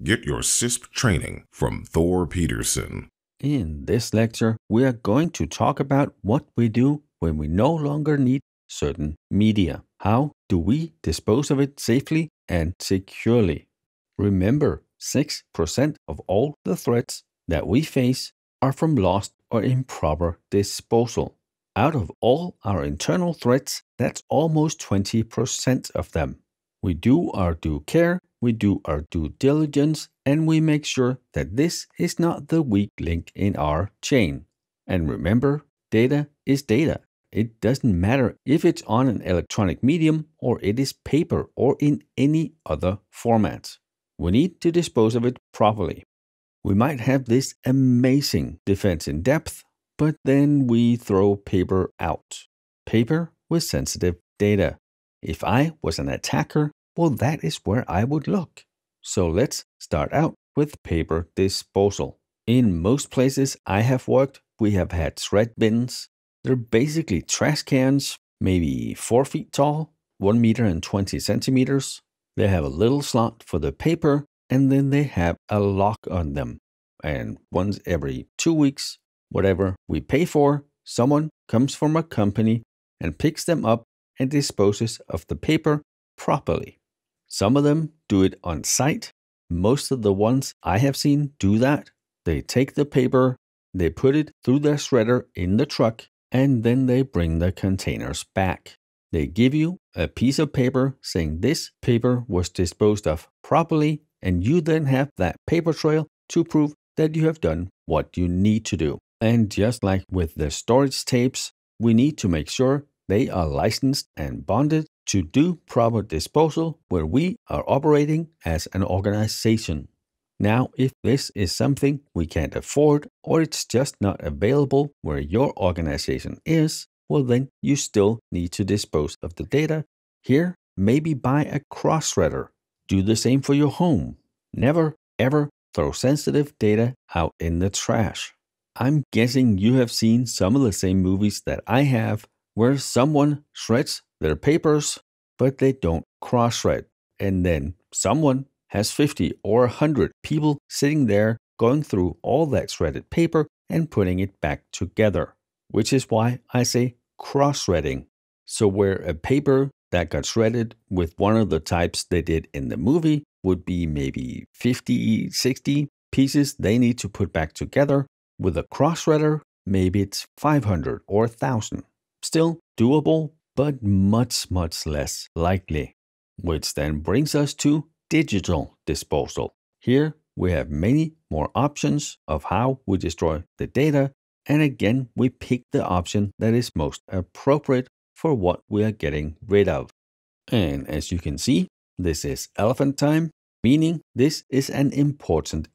Get your CISP training from Thor Peterson. In this lecture, we are going to talk about what we do when we no longer need certain media. How do we dispose of it safely and securely? Remember, 6% of all the threats that we face are from lost or improper disposal. Out of all our internal threats, that's almost 20% of them. We do our due care, we do our due diligence, and we make sure that this is not the weak link in our chain. And remember, data is data. It doesn't matter if it's on an electronic medium or it is paper or in any other format. We need to dispose of it properly. We might have this amazing defense in depth, but then we throw paper out. Paper with sensitive data. If I was an attacker, well, that is where I would look. So let's start out with paper disposal. In most places I have worked, we have had shred bins. They're basically trash cans, maybe 4 feet tall, 1 meter and 20 centimeters. They have a little slot for the paper, and then they have a lock on them. And once every 2 weeks, whatever we pay for, someone comes from a company and picks them up and disposes of the paper properly. Some of them do it on site. Most of the ones I have seen do that. They take the paper, they put it through their shredder in the truck, and then they bring the containers back. They give you a piece of paper saying this paper was disposed of properly, and you then have that paper trail to prove that you have done what you need to do. And just like with the storage tapes, we need to make sure they are licensed and bonded to do proper disposal where we are operating as an organization. Now, if this is something we can't afford or it's just not available where your organization is, well then you still need to dispose of the data. Here, maybe buy a cross-shredder. Do the same for your home. Never, ever throw sensitive data out in the trash. I'm guessing you have seen some of the same movies that I have where someone shreds their papers, but they don't cross-shred. And then someone has 50 or 100 people sitting there going through all that shredded paper and putting it back together, which is why I say cross-shredding. So where a paper that got shredded with one of the types they did in the movie would be maybe 50, 60 pieces they need to put back together, with a cross-shredder, maybe it's 500 or 1,000. Still doable, but much, much less likely. Which then brings us to digital disposal. Here we have many more options of how we destroy the data, and again we pick the option that is most appropriate for what we are getting rid of. And as you can see, this is elephant time, meaning this is an important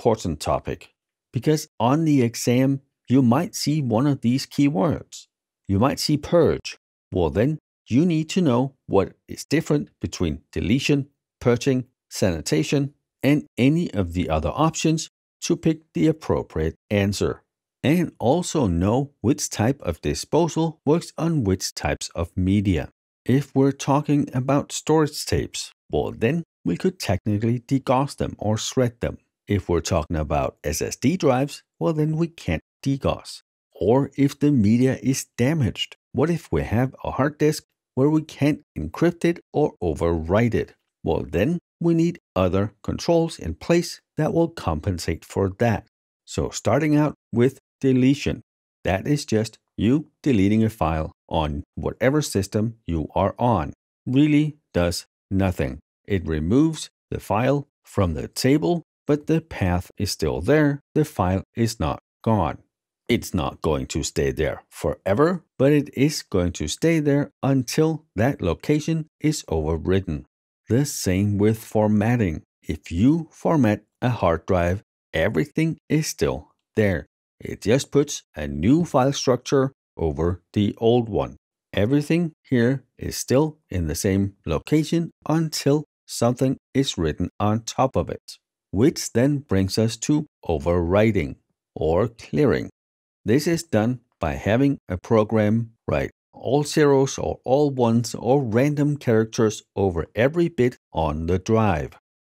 topic. Because on the exam, you might see one of these keywords. You might see purge. Well then, you need to know what is different between deletion, purging, sanitation, and any of the other options to pick the appropriate answer. And also know which type of disposal works on which types of media. If we're talking about storage tapes, well then we could technically degauss them or shred them. If we're talking about SSD drives, well then we can't degauss. Or if the media is damaged, what if we have a hard disk where we can't encrypt it or overwrite it? Well then we need other controls in place that will compensate for that. So starting out with deletion, that is just you deleting a file on whatever system you are on. Really does nothing. It removes the file from the table, but the path is still there. The file is not gone. It's not going to stay there forever, but it is going to stay there until that location is overwritten. The same with formatting. If you format a hard drive, everything is still there. It just puts a new file structure over the old one. Everything here is still in the same location until something is written on top of it, which then brings us to overwriting or clearing. This is done by having a program write all zeros or all ones or random characters over every bit on the drive.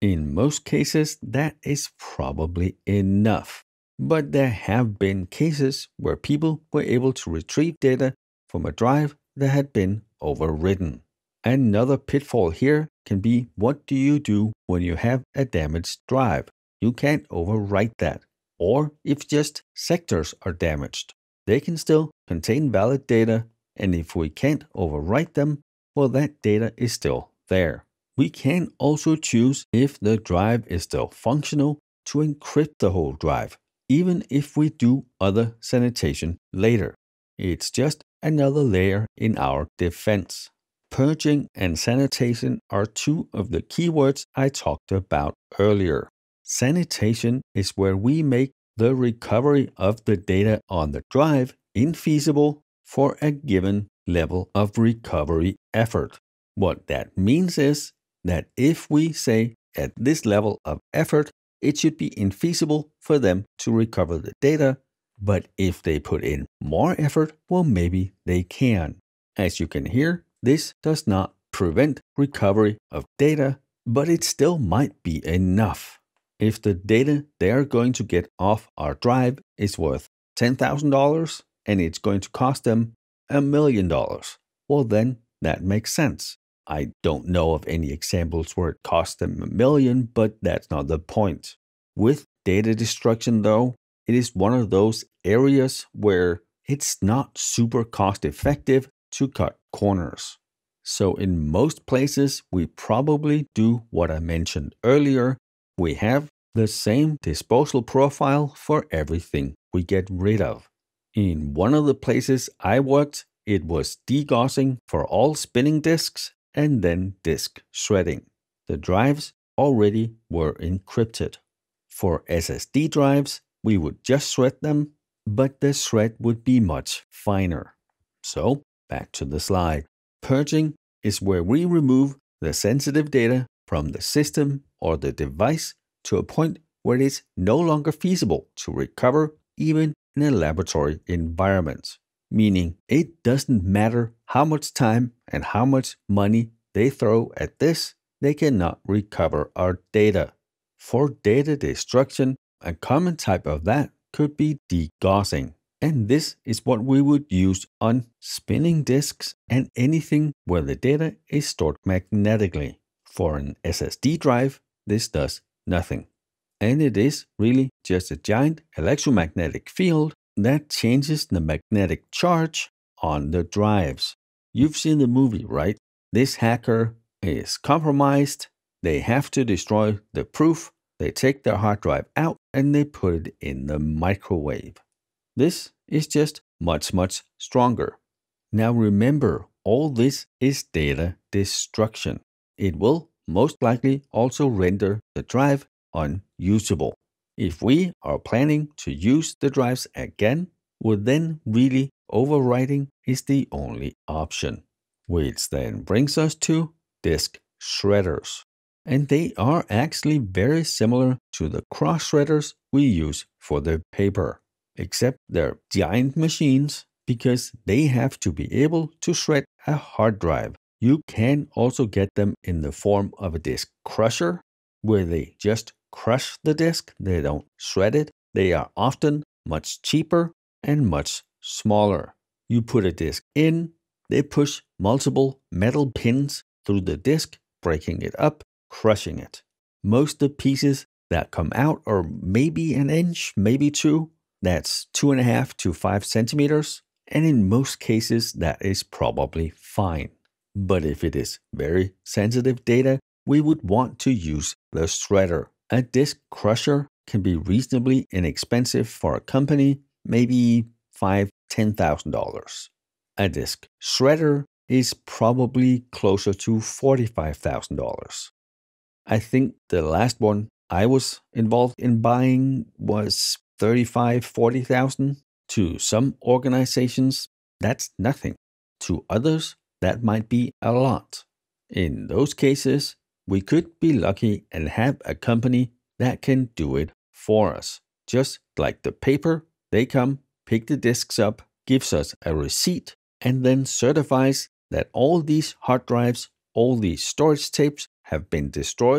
In most cases, that is probably enough. But there have been cases where people were able to retrieve data from a drive that had been overwritten. Another pitfall here can be, what do you do when you have a damaged drive? You can't overwrite that. Or if just sectors are damaged, they can still contain valid data, and if we can't overwrite them, well, that data is still there. We can also choose, if the drive is still functional, to encrypt the whole drive, even if we do other sanitation later. It's just another layer in our defense. Purging and sanitation are two of the keywords I talked about earlier. Sanitation is where we make the recovery of the data on the drive infeasible for a given level of recovery effort. What that means is that if we say at this level of effort, it should be infeasible for them to recover the data, but if they put in more effort, well, maybe they can. As you can hear, this does not prevent recovery of data, but it still might be enough. If the data they're going to get off our drive is worth $10,000 and it's going to cost them $1 million, well, then that makes sense. I don't know of any examples where it cost them $1 million, but that's not the point. With data destruction, though, it is one of those areas where it's not super cost effective to cut corners. So in most places, we probably do what I mentioned earlier. We have the same disposal profile for everything we get rid of. In one of the places I worked, it was degaussing for all spinning disks and then disk shredding. The drives already were encrypted. For SSD drives, we would just shred them, but the shred would be much finer. So, back to the slide. Purging is where we remove the sensitive data from the system or the device to a point where it is no longer feasible to recover even in a laboratory environment. Meaning it doesn't matter how much time and how much money they throw at this, they cannot recover our data. For data destruction, a common type of that could be degaussing. And this is what we would use on spinning disks and anything where the data is stored magnetically. For an SSD drive, this does nothing. And it is really just a giant electromagnetic field that changes the magnetic charge on the drives. You've seen the movie, right? This hacker is compromised. They have to destroy the proof. They take their hard drive out and they put it in the microwave. This is just much stronger. Now remember, all this is data destruction. It will most likely also render the drive unusable. If we are planning to use the drives again, well then really overwriting is the only option. Which then brings us to disk shredders. And they are actually very similar to the cross shredders we use for the paper, except they're giant machines because they have to be able to shred a hard drive. You can also get them in the form of a disk crusher, where they just crush the disk, they don't shred it. They are often much cheaper and much smaller. You put a disk in, they push multiple metal pins through the disk, breaking it up, crushing it. Most of the pieces that come out are maybe an inch, maybe two. That's 2.5 to 5 centimeters. And in most cases, that is probably fine. But if it is very sensitive data, we would want to use the shredder. A disk crusher can be reasonably inexpensive for a company, maybe $5,000–$10,000. A disk shredder is probably closer to $45,000. I think the last one I was involved in buying was $35,000–$40,000. To some organizations, that's nothing. To others, that might be a lot. In those cases, we could be lucky and have a company that can do it for us. Just like the paper, they come, pick the disks up, gives us a receipt, and then certifies that all these hard drives, all these storage tapes have been destroyed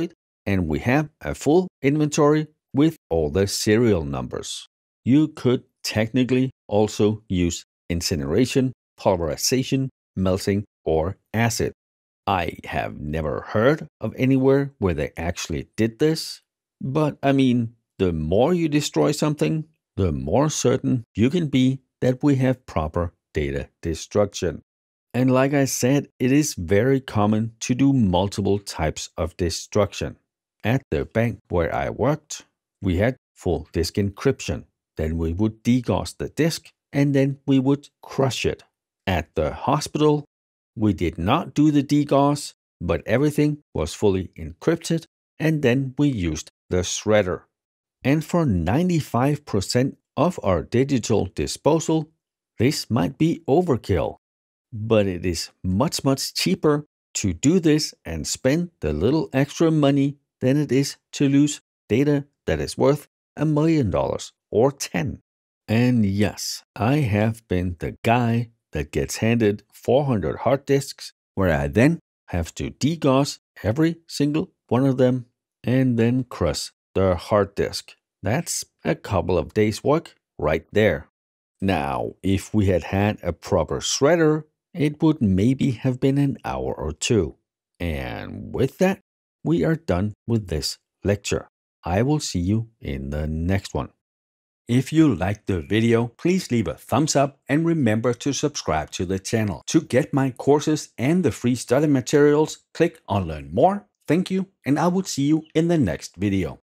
and we have a full inventory with all the serial numbers. You could technically also use incineration, pulverization, melting, or acid. I have never heard of anywhere where they actually did this, but I mean, the more you destroy something, the more certain you can be that we have proper data destruction. And like I said, it is very common to do multiple types of destruction. At the bank where I worked, we had full disk encryption. Then we would DDoS the disk and then we would crush it. At the hospital, we did not do the DDoS, but everything was fully encrypted and then we used the shredder. And for 95% of our digital disposal, this might be overkill. But it is much, much cheaper to do this and spend the little extra money than it is to lose data that is worth $1 million or 10. And yes, I have been the guy that gets handed 400 hard disks where I then have to DDoS every single one of them and then crush the hard disk. That's a couple of days' work right there. Now, if we had had a proper shredder, it would maybe have been an hour or two. And with that, we are done with this lecture. I will see you in the next one. If you liked the video, please leave a thumbs up and remember to subscribe to the channel. To get my courses and the free study materials, click on Learn More. Thank you, and I will see you in the next video.